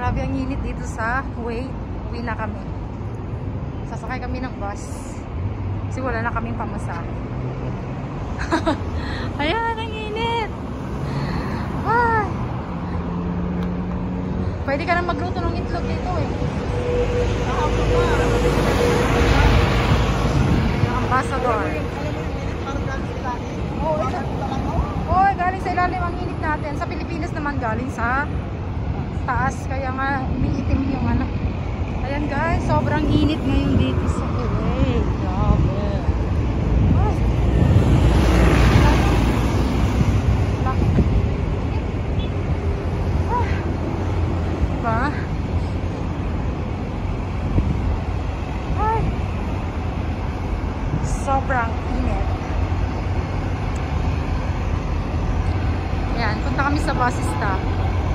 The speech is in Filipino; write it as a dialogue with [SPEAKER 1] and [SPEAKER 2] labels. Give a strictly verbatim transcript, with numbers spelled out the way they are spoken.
[SPEAKER 1] Grabe ang init dito sa Kuwait. Uwi na kami. Sasakay kami ng bus. Kasi wala na kaming pamasahe. Ayan, ang init. Ay. Pwede ka na magluto ng itlog dito eh. Ambassador. Oh, ito. Oh, galing sa ilalim ang init natin. Sa Pilipinas naman galing sa taas. Kaya nga umiitim yung ano. Ayan guys, sobrang init ngayon dito sa Kuwait. Grabe. Ay. Ah. Diba? Ay. Sobrang init. Ayan, punta kami sa bus stop.